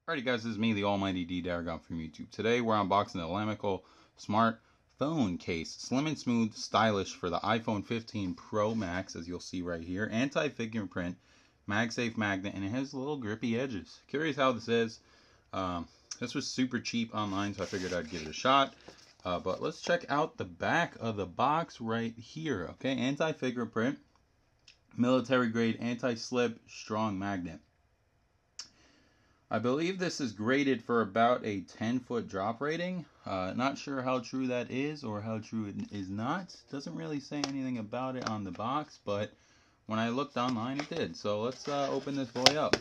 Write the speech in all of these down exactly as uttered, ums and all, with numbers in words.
Alrighty guys, this is me, the almighty D Daragon from YouTube. Today we're unboxing the Lamical Smart Phone Case. Slim and smooth, stylish for the iPhone fifteen Pro Max, as you'll see right here. Anti-fingerprint, MagSafe magnet, and it has little grippy edges. Curious how this is. Um, this was super cheap online, so I figured I'd give it a shot. Uh, but let's check out the back of the box right here. Okay, anti-fingerprint, military grade, anti-slip, strong magnet. I believe this is graded for about a ten foot drop rating. Uh, not sure how true that is or how true it is not. Doesn't really say anything about it on the box, but when I looked online it did. So let's uh, open this boy up.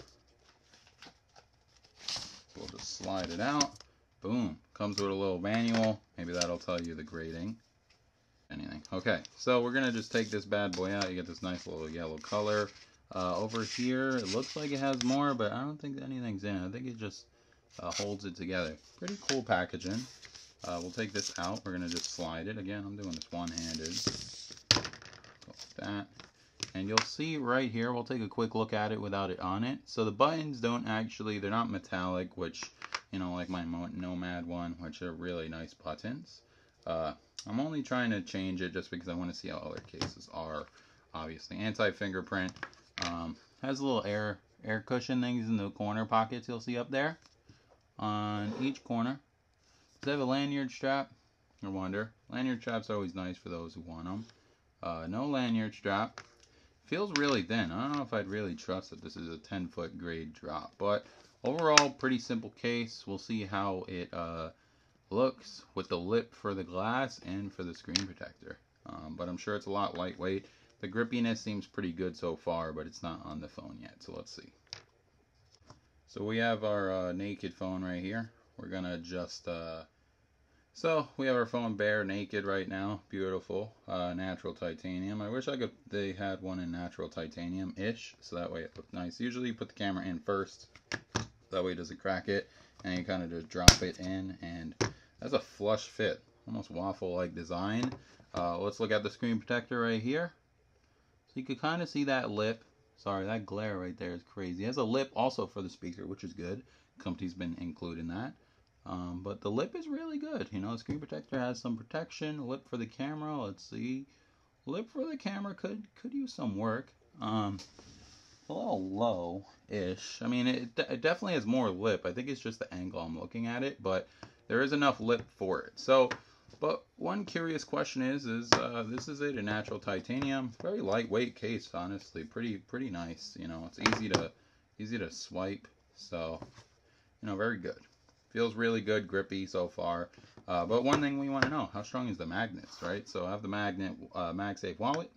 We'll just slide it out. Boom. Comes with a little manual. Maybe that'll tell you the grading. Anything. Okay, so we're going to just take this bad boy out. You get this nice little yellow color. Uh, over here, it looks like it has more, but I don't think anything's in it. I think it just uh, holds it together. Pretty cool packaging. Uh, we'll take this out. We're going to just slide it. Again, I'm doing this one-handed. Go like that. And you'll see right here, we'll take a quick look at it without it on it. So the buttons don't actually, they're not metallic, which, you know, like my Nomad one, which are really nice buttons. Uh, I'm only trying to change it just because I want to see how other cases are. Obviously, anti-fingerprint. Um, has a little air air cushion things in the corner pockets you'll see up there on each corner. Does it have a lanyard strap? I wonder. Lanyard straps are always nice for those who want them. Uh, no lanyard strap. Feels really thin. I don't know if I'd really trust that this is a ten foot grade drop, but overall pretty simple case. We'll see how it uh, looks with the lip for the glass and for the screen protector. Um, but I'm sure it's a lot lightweight. The grippiness seems pretty good so far, but it's not on the phone yet, so let's see. So we have our uh, naked phone right here. We're gonna just, uh, so we have our phone bare naked right now. Beautiful, uh, natural titanium. I wish I could, they had one in natural titanium-ish, so that way it looked nice. Usually you put the camera in first, that way it doesn't crack it, and you kind of just drop it in, and that's a flush fit, almost waffle-like design. Uh, let's look at the screen protector right here. You could kind of see that lip. Sorry, that glare right there is crazy. It has a lip also for the speaker, which is good. Company's been including that. Um, but the lip is really good. You know, the screen protector has some protection. Lip for the camera. Let's see. Lip for the camera could could use some work. Um, a little low-ish. I mean, it, it definitely has more lip. I think it's just the angle I'm looking at it, but there is enough lip for it. So. But one curious question is, is uh, this is it, a natural titanium, very lightweight case, honestly, pretty pretty nice. You know, it's easy to easy to swipe, so you know, very good. Feels really good, grippy so far. Uh, but one thing we want to know, how strong is the magnets, right? So I have the magnet uh, MagSafe wallet.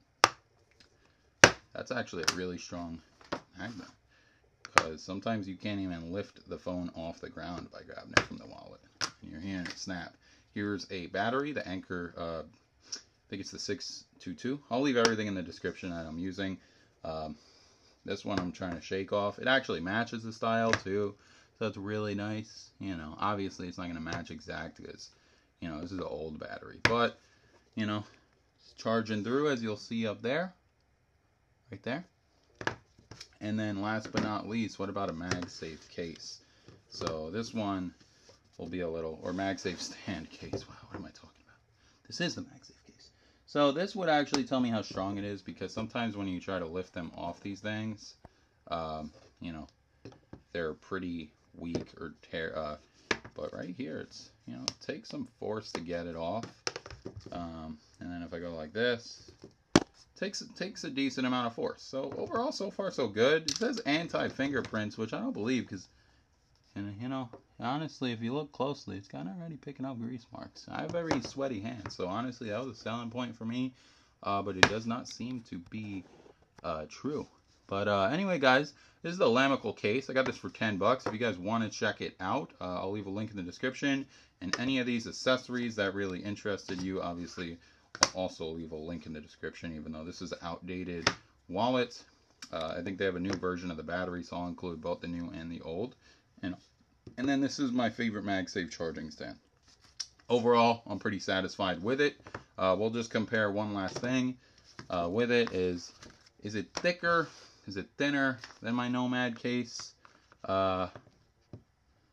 That's actually a really strong magnet, because sometimes you can't even lift the phone off the ground by grabbing it from the wallet. And you're hearing it snap. Here's a battery, the Anker, uh, I think it's the six two two. I'll leave everything in the description that I'm using. Um, this one I'm trying to shake off. It actually matches the style too, so it's really nice. You know, obviously it's not going to match exact because, you know, this is an old battery. But, you know, it's charging through, as you'll see up there, right there. And then last but not least, what about a MagSafe case? So this one will be a little, or MagSafe stand case. Wow, what am I talking about? This is the MagSafe case. So this would actually tell me how strong it is, because sometimes when you try to lift them off these things, um, you know, they're pretty weak or tear. Uh, but right here, it's, you know, it takes some force to get it off. Um, and then if I go like this, it takes it takes a decent amount of force. So overall, so far so good. It says anti-fingerprints, which I don't believe, because, and you know, honestly, if you look closely, it's kind of already picking up grease marks. I have very sweaty hands, so honestly, that was a selling point for me. Uh, but it does not seem to be uh, true. But uh, anyway, guys, this is the Lamical case. I got this for ten bucks. If you guys want to check it out, uh, I'll leave a link in the description. And any of these accessories that really interested you, obviously, I'll also leave a link in the description, even though this is an outdated wallet. Uh, I think they have a new version of the battery, so I'll include both the new and the old. And And then this is my favorite MagSafe charging stand. Overall, I'm pretty satisfied with it. Uh, we'll just compare one last thing uh, with it. Is is it thicker? Is it thinner than my Nomad case? Uh,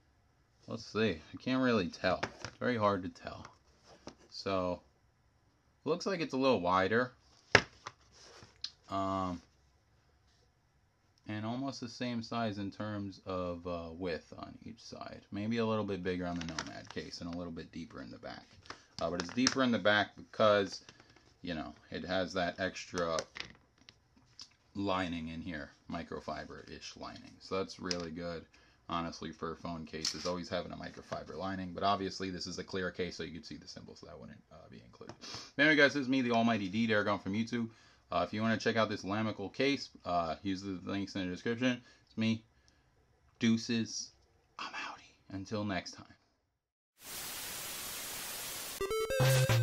let's see. I can't really tell. It's very hard to tell. So, looks like it's a little wider. Um, and almost the same size in terms of uh, width on each side. Maybe a little bit bigger on the Nomad case and a little bit deeper in the back. Uh, but it's deeper in the back because, you know, it has that extra lining in here, microfiber-ish lining. So that's really good, honestly, for phone cases, always having a microfiber lining. But obviously this is a clear case, so you can see the symbols, so that wouldn't uh, be included. Anyway, guys, this is me, the almighty D, Darragon from YouTube. Uh, if you want to check out this Lamical case, uh, use the links in the description. It's me. Deuces. I'm outie. Until next time.